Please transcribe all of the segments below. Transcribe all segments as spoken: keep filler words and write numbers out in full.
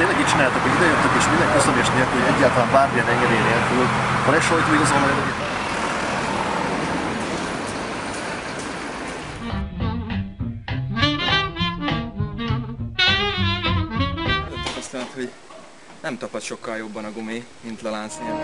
tényleg így csináltak, hogy idejöttök és minden köszönés nélkül, hogy egyáltalán bármilyen engedély nélkül. Van egy sajtóigazolvány? Aztán, hogy nem tapad sokkal jobban a gumi, mint a láncnél.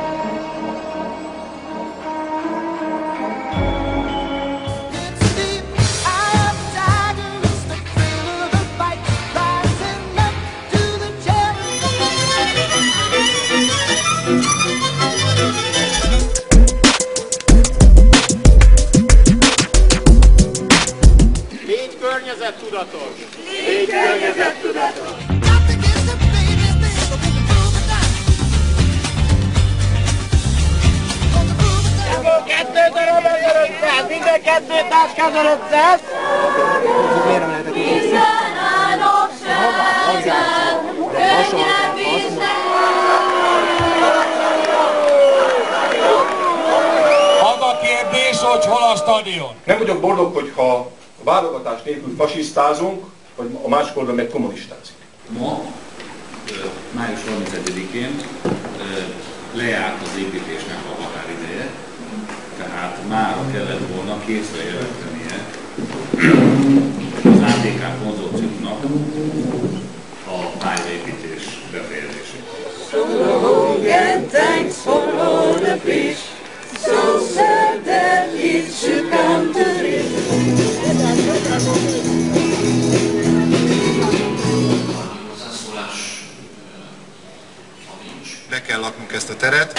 Légy környezettudatos! Légy környezettudatos! Kettő darab ezerötszáz! Minden kettő táskán ezerötszáz! Miért nem lehetett így hiszni? Az a kérdés, hogy hol a stadion? Nem vagyok boldog, hogyha a válogatás nélkül fasisztázunk, vagy a másik oldalon meg kommunistázik. Ma, május harmincegyedikén lejárt az építésnek a határideje, tehát mára kellett volna készre jelentenie az á té ká konzorciumnak a pályaépítés befejezését. So long and thanks for all the fish, so sad that it should come to this. Be kell laknunk ezt a teret.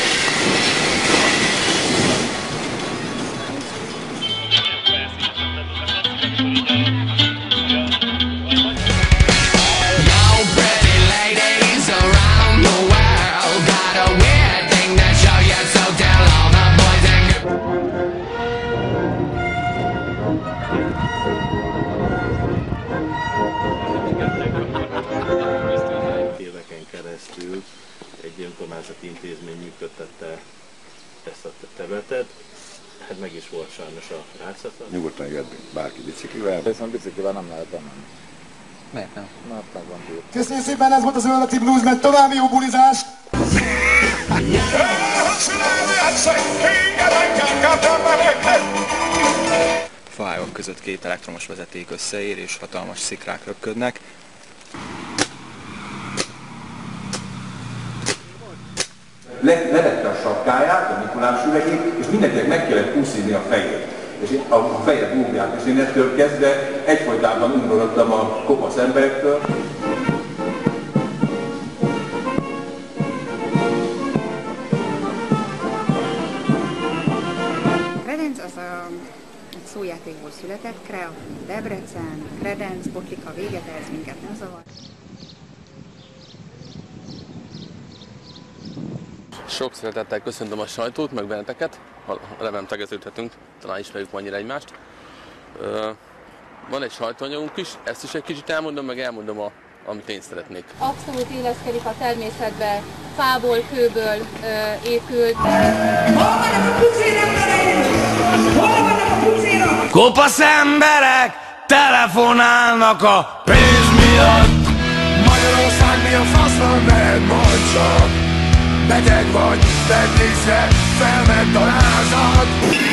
Éveken keresztül egy önkormányzati intézmény működtette ezt a területet. Hát meg is volt sajnos a látszata. Nyugodtan jöhet bárki biciklivel. Viszont biciklivel nem lehet bemenni. Miért nem? Mert meg van túl. Köszönjük szépen, ez volt az Ölleti Blues, mert további jó bulizást! Faágak között két elektromos vezeték összeér és hatalmas szikrák röpködnek. Le, levette a sapkáját, a Mikulás üvegét, és mindenkinek meg kellett úszítani a fejét. És én, a, a fejet búgják, és én ettől kezdve egyfolytában undorodtam a kopasz emberektől. Kredenc az a szójátékból született, Krea, Debrecen, Kredenc, Botlika, véget, ez minket nem zavar. Sok szeretettel köszöntöm a sajtót, meg benneteket, ha remélem tegeződhetünk, talán ismerjük annyira egymást. Van egy sajtóanyagunk is, ezt is egy kicsit elmondom, meg elmondom, a, amit én szeretnék. Abszolút illeszkedik a természetbe, fából, kőből ö, épült. Kopasz emberek telefonálnak a pénz miatt. Magyarország mi a faszon mehet majd csak? Beteg vagy, vedd észre, felment a lázad.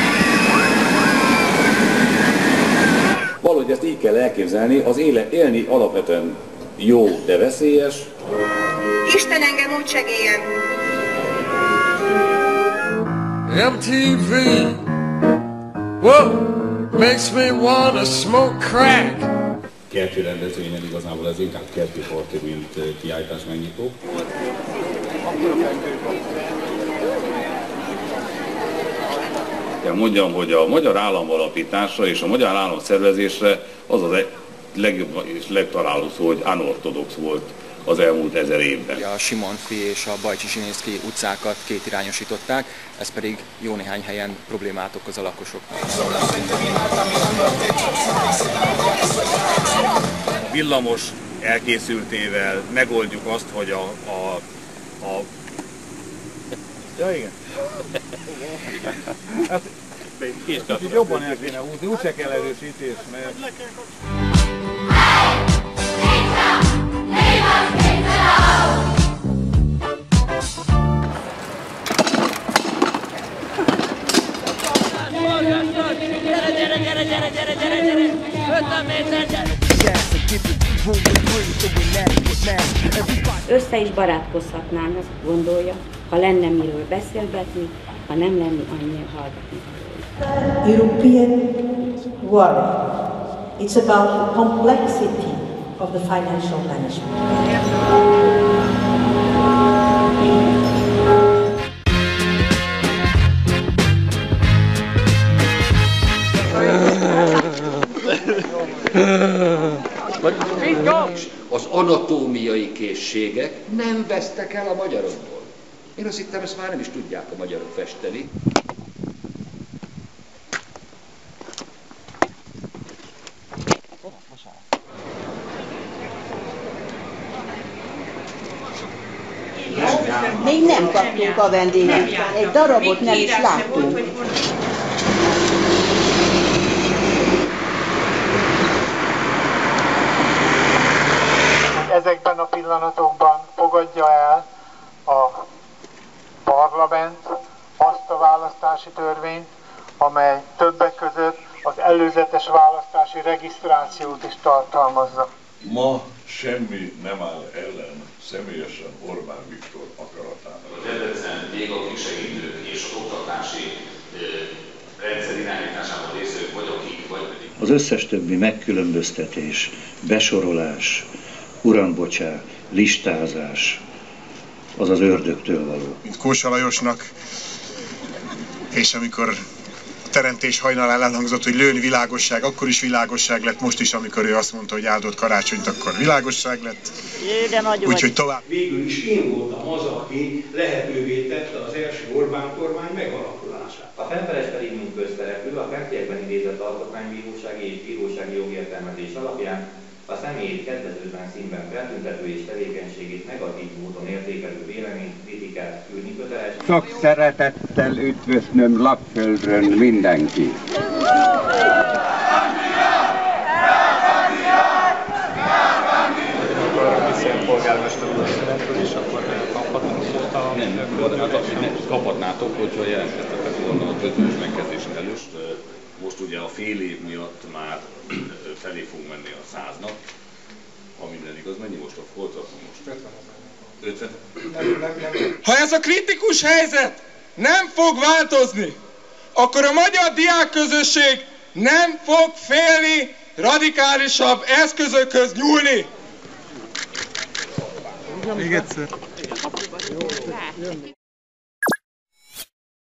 Valahogy ezt így kell elképzelni, az éle, élni alapvetően jó, de veszélyes. Isten engem úgy segélyen! em té vé, whoa, makes me wanna smoke crack. Kerti rendezvényen igazából ez inkább kerti parti, mint kiállítás megnyitó. Kell mondjam, hogy a magyar állam alapításra és a magyar állam szervezésre az az legjobb és legtaláló szó, hogy unorthodox volt az elmúlt ezer évben. A Simonfi és a Bajcsi Zsilinszky utcákat kétirányosították, ez pedig jó néhány helyen problémát okoz a lakosoknak. A villamos elkészültével megoldjuk azt, hogy a... a, a... Ja, igen. Hát, kicsit jobban el kéne húzni, úgyse kell erősítés, mert... össze is barátkozhatnánk, azt gondolja, ha lenne miről beszélgetni, ha nem lenne annyira hallgatni. European worry. It's about the complexity of the financial management. Az anatómiai készségek nem vesztek el a magyarokból. Én azt hittem, ezt már nem is tudják a magyarok festeni. Még nem kaptunk a vendégünk, egy darabot nem is láttunk. Ezekben a pillanatokban fogadja el a parlament azt a választási törvényt, amely többek között az előzetes választási regisztrációt is tartalmazza. Ma semmi nem áll ellen személyesen Orbán Viktor akaratának. A Debrecen még a kisegítők és az oktatási rendszer irányításában részvevők vagy akik, vagy pedig. Az összes többi megkülönböztetés, besorolás, urambocsá, listázás, az az ördögtől való. Mint Kósa Lajosnak, és amikor teremtés hajnalán elhangzott, hogy lőn világosság, akkor is világosság lett, most is, amikor ő azt mondta, hogy áldott karácsonyt, akkor világosság lett. Úgyhogy tovább. Végül is én voltam az, aki lehetővé tette az első Orbán kormány megalakulását. A felperes pedig mint közszereplő a fentiekben idézett alkotmánybírósági és bírósági jogértelmezés alapján a személyét kedvezőtlen színben feltüntető és tevékenységét negatív módon értékelő véleményt, kritikát küldni köteles. Sok szeretettel üdvözlöm Lapföldről mindenkit! Kaphatnátok, hogyha jelentkeztetek volna a közös megkezdésen előtt. Most ugye a fél év miatt már felé fog menni a száznak. Ha minden igaz, mennyi most a volt most? ötven. Ha ez a kritikus helyzet nem fog változni, akkor a magyar diákközösség nem fog félni radikálisabb eszközökhöz nyúlni. Még egyszer.